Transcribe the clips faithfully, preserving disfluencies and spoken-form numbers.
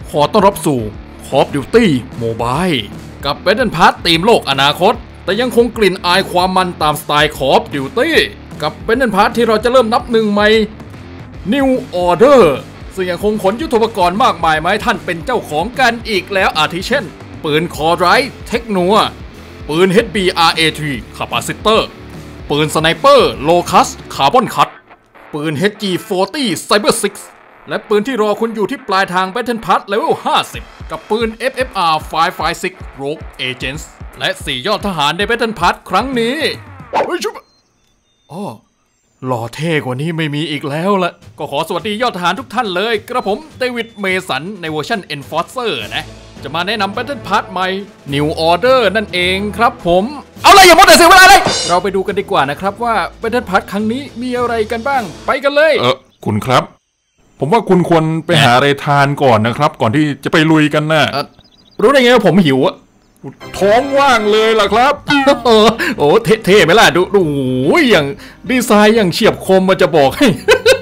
ขอต้อนรับสู่ Call of Duty Mobile กับ Battle Pass ธีมโลกอนาคตแต่ยังคงกลิ่นอายความมันตามสไตล์ Call of Duty กับ Battle Pass ที่เราจะเริ่มนับหนึ่งใหม่ New Order ซึ่งยังคงขนยุทโธปกรณ์มากมายมาให้ท่านเป็นเจ้าของกันอีกแล้วอาทิเช่นปืน Cordite Technua ปืน เอช บี อาร์ เอ ทรี Capacitor ปืน Sniper Locust Carbon Cut ปืน เอช จี สี่สิบ Cyber ซิกซ์ และปืนที่รอคุณอยู่ที่ปลายทาง Battle Pass Level ห้าสิบกับปืน เอฟ เอฟ อาร์ ห้าร้อยห้าสิบหก Rogue Agents และสี่ยอดทหารใน Battle Pass ครั้งนี้เฮ้ยชุบอ้อหล่อเท่กว่านี้ไม่มีอีกแล้วละก็ขอสวัสดียอดทหารทุกท่านเลยกระผมเดวิดเมสันในเวอร์ชัน Enforcer นะจะมาแนะนำ Battle Pass ใหม่ New Order นั่นเองครับผมเอาเลยอย่ามัวแต่เสียเวลาเลยเราไปดูกันดีกว่านะครับว่า Battle Pass ครั้งนี้มีอะไรกันบ้างไปกันเลยเออคุณครับผมว่าคุณควรไปหาอะไรทานก่อนนะครับก่อนที่จะไปลุยกันนะรู้ได้ไงว่าผมหิวอะท้องว่างเลยล่ะครับโอ้เท่ๆไหมล่ะดูดูอย่างดีไซน์อย่างเฉียบคมมาจะบอกให้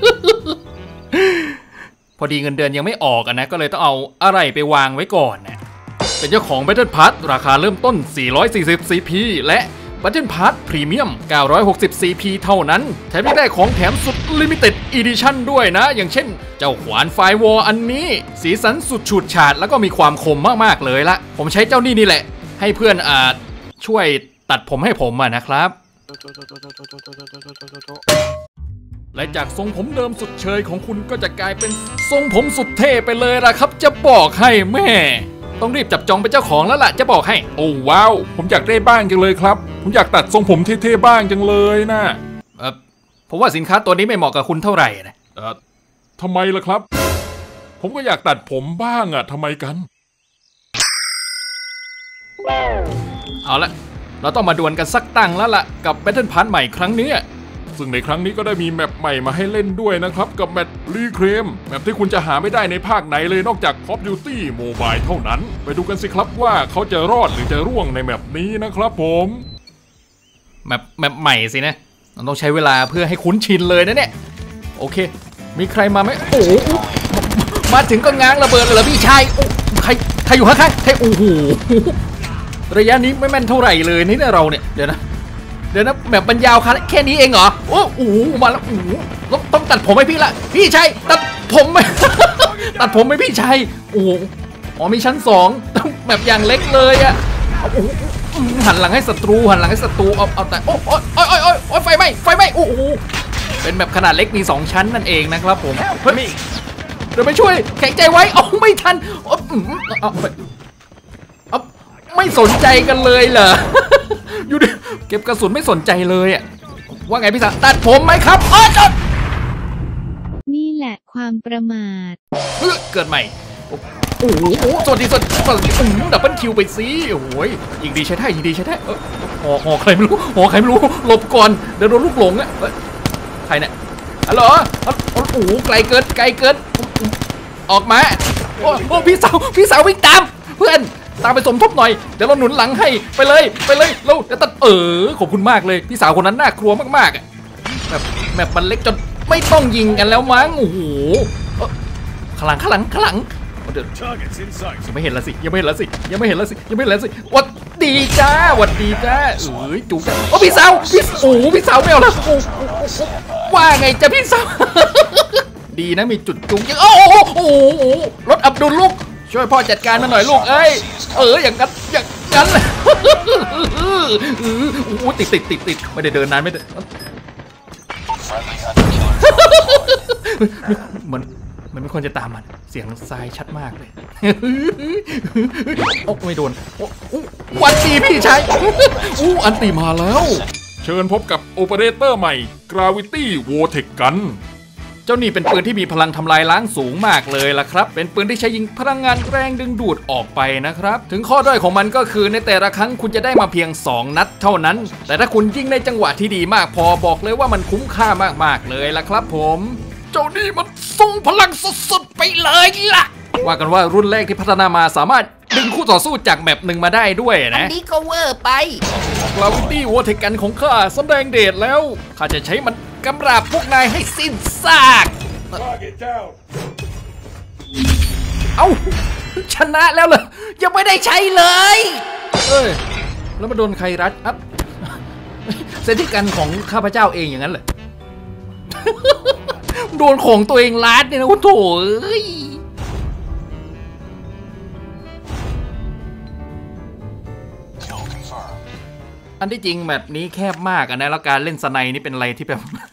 พอดีเงินเดือนยังไม่ออกอะนะก็เลยต้องเอาอะไรไปวางไว้ก่อนนะเป็นเจ้าของ Battle Pass ราคาเริ่มต้นสี่ร้อยสี่สิบ ซี พี และ Battle Pass Premium เก้าร้อยหกสิบ ซี พี เท่านั้นแถมยังได้ของแถมสุด Limited Edition ด้วยนะอย่างเช่นเจ้าขวานไฟวอลอันนี้สีสันสุดฉูดฉาดแล้วก็มีความคมมากๆเลยละผมใช้เจ้านี่นี่แหละให้เพื่อนอาจช่วยตัดผมให้ผมอ่ะนะครับและจากทรงผมเดิมสุดเชยของคุณก็จะกลายเป็นทรงผมสุดเท่ไปเลยล่ะครับจะบอกให้แม่ต้องรีบจับจองเป็นเจ้าของแล้วล่ะจะบอกให้โอ้ว้าวผมอยากได้บ้างจังเลยครับผมอยากตัดทรงผมเท่ๆบ้างจังเลยนะเออผมว่าสินค้าตัวนี้ไม่เหมาะกับคุณเท่าไหร่นะเออทำไมล่ะครับผมก็อยากตัดผมบ้างอ่ะทำไมกันเอาละเราต้องมาดวลกันสักตั้งแล้วล่ะกับ Battle Pass ใหม่ครั้งนี้ซึ่งในครั้งนี้ก็ได้มีแมปใหม่มาให้เล่นด้วยนะครับกับแมปรีเคลมแมปที่คุณจะหาไม่ได้ในภาคไหนเลยนอกจาก Call of Duty Mobile เท่านั้นไปดูกันสิครับว่าเขาจะรอดหรือจะร่วงในแมปนี้นะครับผมแมปแมปใหม่สินะเราต้องใช้เวลาเพื่อให้คุ้นชินเลยนะเนี่ยโอเคมีใครมาไหมโอ้โหมาถึงก็ง้างระเบิดเลยเหรอพี่ชายใครใครอยู่ข้างๆใครโอ้โหระยะนี้ไม่แม่นเท่าไหร่เลยนี่เนี่ยเราเนี่ยเดี๋ยวนะเดี๋ยวนะแบบบรรยาวแค่นี้เองเหรอโอ้โหมาแล้วโอ้โหต้องตัดผมให้พี่ละพี่ชายตัดผมไหม ตัดผมให้พี่ชายโอ้โหอ๋อมีชั้นสองแบบอย่างเล็กเลยอะโอ้โหหันหลังให้ศัตรูหันหลังให้ศัตรูเอาเอาแต่โอ้โอ้โอ้โอ้โอ้ไฟไหม้ไฟไหม้โอ้โหเป็นแบบขนาดเล็กมีสองชั้นนั่นเองนะครับผมเฮ้ยเดี๋ยวไปช่วยแข็งใจไว้โอ้ไม่ทันเอาเอาไม่สนใจกันเลยเหรออยู่ดิเก็บกระสุนไม่สนใจเลยอ่ะว่าไงพี่สาวตัดผมไหมครับอ๋อจดนี่แหละความประมาทเกิดใหม่โอ้โหสวัสดีสวัสดีสวัสดีดับเบิลคิวไปสิโอ้ยยิงดีใช้ได้ยิงดีใช้ได้หอหอใครไม่รู้หอใครไม่รู้หลบก่อนเดี๋ยวโดนลูกหลงอ่ะใครเนี่ยฮัลโหลโอ้โหไกลเกินไกลเกินออกมาโอ้พี่สาวพี่สาววิ่งตามเพื่อนตามไปสมทบหน่อยเดี๋ยวเราหนุนหลังให้ไปเลยไปเลยเราเดี๋ยวตัดเออขอบคุณมากเลยพี่สาวคนนั้นน่ากลัวมากๆอ่ะแบบแบบมันเล็กจนไม่ต้องยิงกันแล้วมั้งโอ้โหข้างหลังข้างหลังข้างหลังเดี๋ยวยังไม่เห็นละสิยังไม่เห็นละสิยังไม่เห็นละสิยังไม่เห็นละสิวัดดีจ้าวัดดีจ้าเอ้ยจุ๊บโอ้พี่สาวพี่โอ้พี่สาวไม่เอาละว่าไงจ้าพี่สาวดีนะมีจุดจุ๊บยังโอ้โหโอ้โหรถอับดุลลูกช่วยพ่อจัดการมาหน่อยลูกเอ้ยเอออย่างนั้นอย่างนั้นโอ้ติดติดติดติดไม่ได้เดินนานไม่ได้มันมันไม่ควรจะตามมันเสียงทรายชัดมากเลยโอ้ไม่โดนวันดีพี่ชายอู้อันตีมาแล้วเชิญพบกับโอเปอเรเตอร์ใหม่ Gravity Vortex Gun เจ้านี่เป็นปืนที่มีพลังทำลายล้างสูงมากเลยล่ะครับเป็นปืนที่ใช้ยิงพลังงานแรงดึงดูดออกไปนะครับถึงข้อด้อยของมันก็คือในแต่ละครั้งคุณจะได้มาเพียงสองนัดเท่านั้นแต่ถ้าคุณยิงในจังหวะที่ดีมากพอบอกเลยว่ามันคุ้มค่ามากๆเลยล่ะครับผมเจ้านี่มันทรงพลังสุดๆไปเลยล่ะว่ากันว่ารุ่นแรกที่พัฒนามาสามารถดึงคู่ต่อสู้จากแมปหนึ่งมาได้ด้วยนะอันนี้ก็เวอร์ไป Gravity Vortex Gunของข้าแสดงเดชแล้วข้าจะใช้มันกำราบพวกนายให้สิ้นซากเอ้าชนะแล้วเหรอยังไม่ได้ใช้เลยเอ้ยแล้วมาโดนใครรัดอัพเซนติกันของข้าพเจ้าเองอย่างนั้นเหรอ โดนของตัวเองรัดเนี่ยนะโอ้โถเอ้ยอันที่จริงแบบนี้แคบมากอะนะแล้วการเล่นสไนนี่เป็นอะไรที่แบบ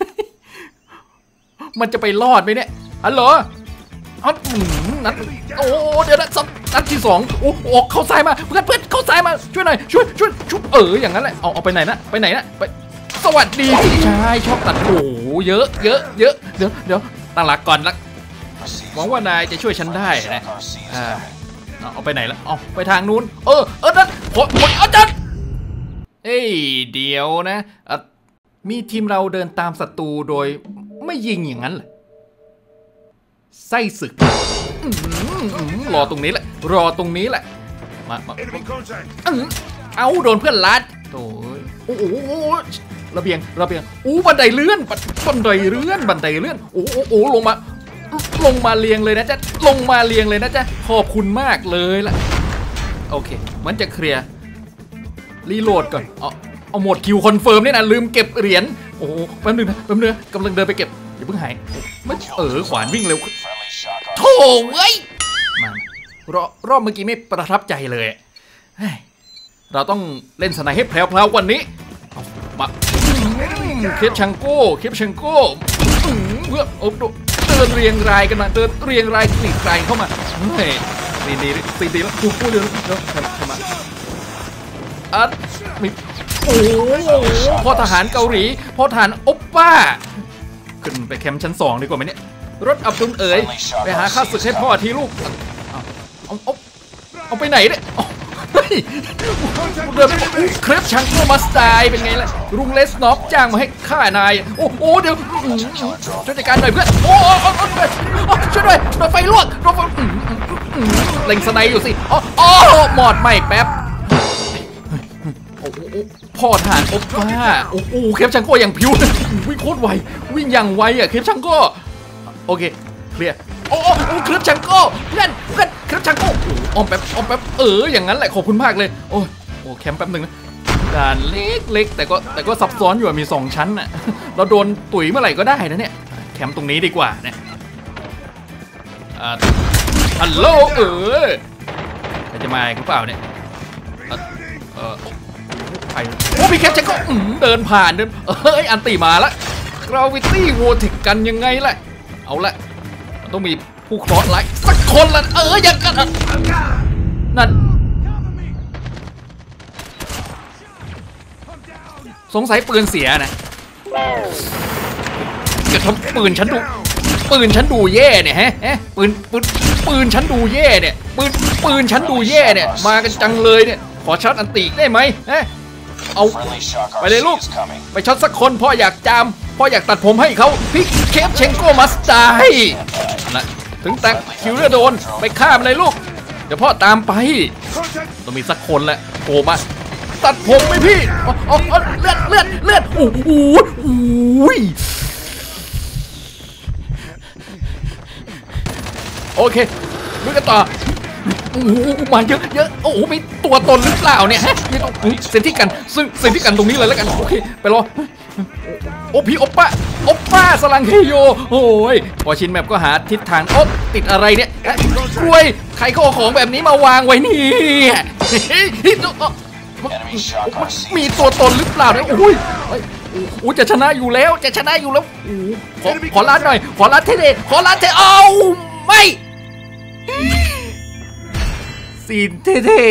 มันจะไปรอดไหมเนี่ยฮัลโหลอ๋อนัดโอ้เดี๋ยวนะนัดที่สองโอ้โหเข้าซ้ายมาเพื่อนเพื่อนเข้าซ้ายมาช่วยหน่อยช่วยช่วยช่วยเอออย่างนั้นแหละเอาเอาไปไหนนะไปไหนนะไปสวัสดีพี่ชายชอบตัดโอ้เยอะเยอะเยอะเดี๋ยวเดี๋ยวตั้งหลักก่อนละหวังว่านายจะช่วยฉันได้นะอ่าเอาไปไหนละเอาไปทางนู้นเออเออนั่นโอ้ยอาจารย์เอ้ยเดี๋ยวนะมีทีมเราเดินตามศัตรูโดยไม่ยิงอย่างนั้นเหรอไส้ศึกรอตรงนี้แหละรอตรงนี้แหละมามาเอาโดนเพื่อนลัดโอ้ยโอ้โหระเบียงระเบียงอู้บันไดเลื่อนบันไดเลื่อนบันไดเลื่อนโอ้โหลงมาลงมาเรียงเลยนะจ๊ะลงมาเรียงเลยนะจ๊ะขอบคุณมากเลยล่ะโอเคมันจะเคลียร์รีโหลดก่อนเอาเอาหมดคิวคอนเฟิร์มเนี่ยนะลืมเก็บเหรียญโอ้แป๊บนึงนะแป๊บนึงนะกำลังเดินไปเก็บอย่าเพิ่งหายมันเออขวานวิ่งเร็วโถ่เว้ยมารอบรอบเมื่อกี้ไม่ประทับใจเลยเราต้องเล่นสไนให้แพลวๆกว่านี้มาเคปชังโก้เคปชังโก้เพื่อโอ้เดินเรียงรายกันมาเดินเรียงรายกลีกไกลเข้ามาเฮ้ยดีดีดีดีแล้วกูกูเดินเดินเข้ามาอัดมีโอ้พ่อทหารเกาหลีพ่อทหารโอปป้าขึ้นไปแคมป์ชั้นสองดีกว่าไหมเนี่ยรถอับดุลเอ๋ยไปหาข้าศึกให้พ่อทีลูกเอาเอาเอาไปไหนเนี่ยเดินไปเครปชังโกมาสไตล์เป็นไงล่ะรุงเลสน็อปจ้างมาให้ฆ่านายโอ้โหเดี๋ยวช่วยจัดการหน่อยเพื่อนโอ้ช่วยด้วยโดนไฟลวกโดนไฟเล็งสไนอยู่สิอ๋อหมอดไหมแป๊บโอ้โหพ่อทหารโอปป้าโอ้โหเคปชังโก้อย่างผิววิ่งโคตรไววิ่งอย่างไวอ่ะเคปชังโก้โอเคเคลียร์โอ้โหเคปชังโก้เพื่อนเพื่อนเคปชังโก้ออมแป๊บออมแป๊บเอออย่างนั้นแหละขอบคุณมากเลยโอ้โหแคมป์แป๊บหนึ่งนะด่านเล็กๆแต่ก็แต่ก็ซับซ้อนอยู่มีสองชั้นน่ะเราโดนตุ๋ยเมื่อไหร่ก็ได้นะเนี่ยแคมป์ตรงนี้ดีกว่าเนี่ยฮัลโหลเออจะมาหรือเปล่าเนี่ยเออไปโอ้พี่แคปชังโก้เดินผ่านเดินเฮ้ยอันตีมาละกราวิตี้โวเทคกันยังไงล่ะเอาละมันต้องมีผู้ครอสไลท์สักคนละเอออย่างกันนั่นสงสัยปืนเสียนะจะทำปืนฉันดูปืนฉันดูแย่เนี่ยฮะปืนปืนปืนฉันดูแย่เนี่ยปืนปืนฉันดูแย่เนี่ยมากันจังเลยเนี่ยขอช็อตอันตีได้ไหมฮะเอาไปเลยลูกไปช็อตสักคนพ่ออยากจามพ่ออยากตัดผมให้เขาพี่เคปเชงโก้มัสตาให้นะถึงแต่คิวเรือโดนไปข้ามเลยลูกเดี๋ยวพ่อตามไปต้องมีสักคนแหละโผล่มาตัดผมไหมพี่อ๋อเลือดเลือดเลือดโอ้โหโอเคลุยกันต่อโอ้โหมาเยอะเยอะโอ้โหมีตัวตนหรือเปล่าเนี่ยฮะมีตรงเซนที่กันซึ่งเซนที่กันตรงนี้เลยแล้วกันโอเคไปรอโอพี่โอป้าโอป้าสลังเฮโยโอ้ยพอชินแมปก็หาทิศทางโอ๊ตติดอะไรเนี่ยกล้วยใครก็เอาของแบบนี้มาวางไว้นี่มีตัวตนหรือเปล่าเนี่ยโอ้ยโอ้จะชนะอยู่แล้วจะชนะอยู่แล้วขอขอลาดหน่อยขอลาดเท่ๆขอลาดเท่เอาไม่ซีนเท่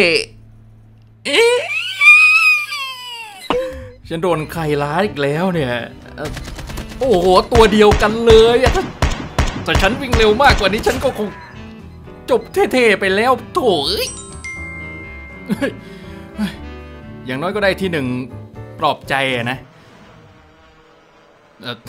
ๆฉันโดนใครล้าอีกแล้วเนี่ยโอ้โหตัวเดียวกันเลยอะแต่ฉันวิ่งเร็วมากกว่านี้ฉันก็คงจบเท่ๆไปแล้วโถ่อย่างน้อยก็ได้ที่หนึ่งปลอบใจอะนะเออ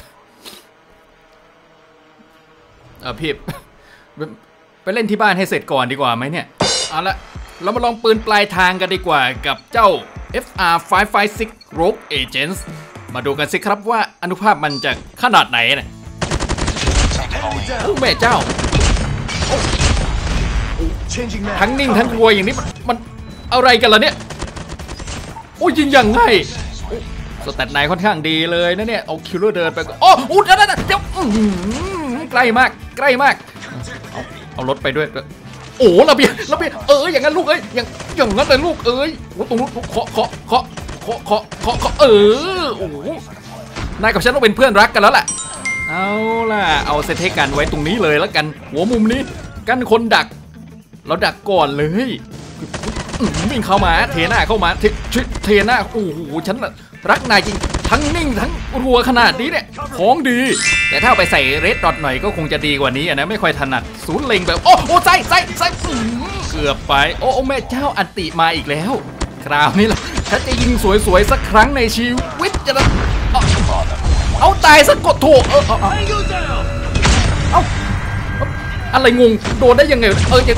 เออพี่ไปเล่นที่บ้านให้เสร็จก่อนดีกว่าไหมเนี่ยเอาละเรามาลองปืนปลายทางกันดีกว่ากับเจ้า เอฟ อาร์ ห้า ห้า หก Rogue Agents มาดูกันสิครับว่าอนุภาพมันจะขนาดไหนนะโอ้แม่เจ้าโอ้โหทั้งนิ่งทั้งกลัวอย่างนี้มันมันอะไรกันล่ะเนี่ยโอ้ยยิงอย่างไงสแตทไหนค่อนข้างดีเลยนะเนี่ยเอาคิลเลอร์เดินไปโอ้โหเดี๋ยวเดี๋ยวใกล้มากใกล้มากเอาเอารถไปด้วยโอ้ระเบียงระเบียงเอออย่างนั้นลูกเอ้ยอย่างอย่างนั้นเลยลูกเอ้ยโอ้ตรงนู้นเคาะเคาะเคาะเคาะเคาะเคาะเคาะเออโอ้นายกับฉันต้องเป็นเพื่อนรักกันแล้วแหละเอาล่ะเอาเซตให้กันไว้ตรงนี้เลยแล้วกันหัวมุมนี้กันคนดักเราดักก่อนเลยวิ่งเข้ามาเทหน้าเข้ามาเทเทหน้าโอ้โหฉันรักนายจริงทั้งนิ่งทั้งรัวขนาดนี้เนี่ยของดีแต่ถ้าเอาไปใส่เรดดอทหน่อยก็คงจะดีกว่านี้นะไม่ค่อยถนัดศูนย์เล็งแบบโอ้โหใส่ใส่ใส่เกือบไปโอ้แม่เจ้าอันติมาอีกแล้วคราวนี้ล่ะฉันจะยิงสวยๆสักครั้งในชีวิตจะเอาเอาตายสักกดโถเออเอาเอาอะไรงงโดนได้ยังไงเออจะ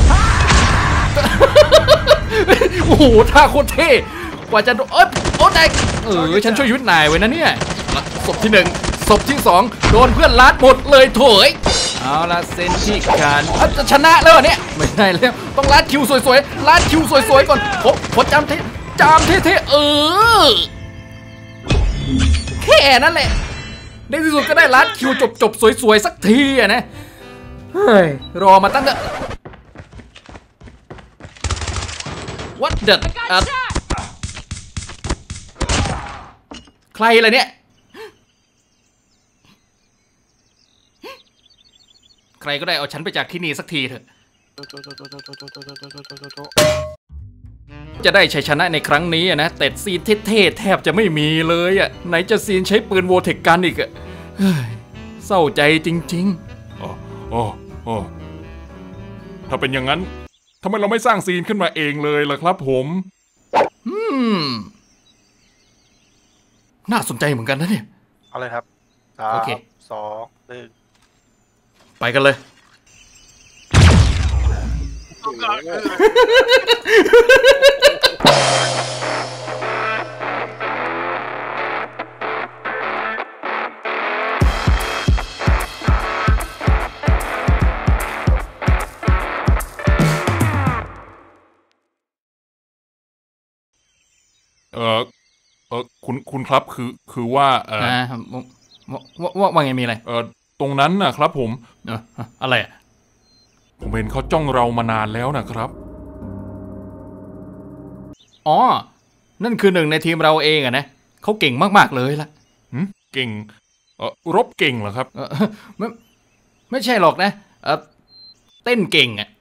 โอ้โหท่าโคตรเท่กว่าจะโดนเออโอ้นายเออฉันช่วยยุทธนายไว้นะเนี่ยศพที่หนึ่งศพที่สองโดนเพื่อนลัดหมดเลยโถยเอาละเซนที่การจะชนะแล้วเนี่ยไม่ได้แล้วต้องลัดคิวสวยๆลัดคิวสวยๆก่อนผมผมจำเท่จำเท่ๆเออแค่นั้นแหละในที่สุดก็ได้ลัดคิวจบๆสวยๆสักทีอะนะเฮ้ยรอมาตั้งแต่ What the ใครล่ะเนี่ยใครก็ได้เอาฉันไปจากที่นี่สักทีเถอะจะได้ชัยชนะในครั้งนี้นะแต่ซีนเท่ๆแทบจะไม่มีเลยอ่ะไหนจะซีนใช้ปืนโวเทคกันอีกอ่ะเศร้าใจจริงๆอ๋ออ๋ออ๋อถ้าเป็นอย่างนั้นทำไมเราไม่สร้างซีนขึ้นมาเองเลยล่ะครับผมอืมน่าสนใจเหมือนกันนะเนี่ยเอาเลยครับสามสองหนึ่งไปกันเลยเออเออคุณคุณครับคือคือว่าเออว่าว่าว่าไงมีอะไรเออตรงนั้นนะครับผมเอออะไรผมเห็นเขาจ้องเรามานานแล้วนะครับอ๋อนั่นคือหนึ่งในทีมเราเองอะนะเขาเก่งมากๆเลยล่ะเก่งเออรบเก่งเหรอครับไม่ไม่ใช่หรอกนะเออเต้นเก่งอะ